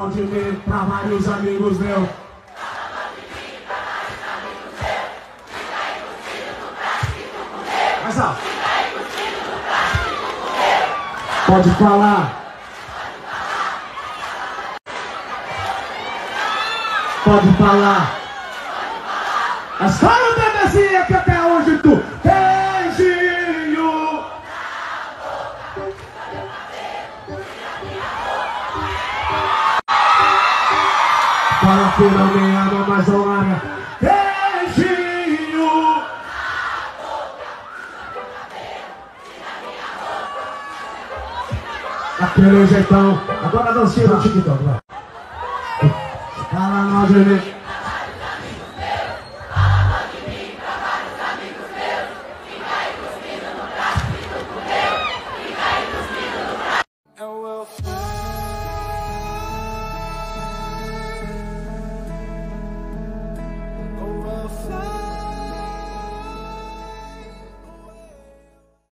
de mim pra vários amigos meus. Mais alto. Pode falar. Pode falar. Mas fala, bebezinha, que até hoje tu beijinho. Fala que não me ama, mas não larga. Beijinho. Aquele jeitão. Agora a dancinha do TikTok, vai. Fala nós, gente.